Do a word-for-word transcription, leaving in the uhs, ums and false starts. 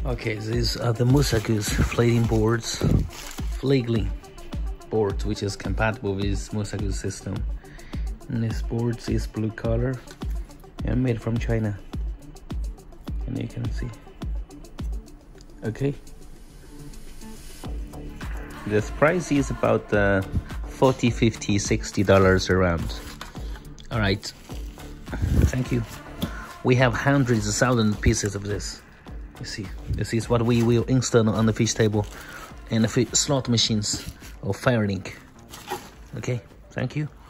Okay, these are the Mutha Goose flading boards, Fledgling board, which is compatible with Mutha Goose system. And this board is blue color and made from China, and you can see. Okay, this price is about uh, forty, fifty, sixty dollars around. All right, thank you. We have hundreds of thousand pieces of this. You see, this is what we will install on the fish table and the fish slot machines of Fledgling. Okay, thank you.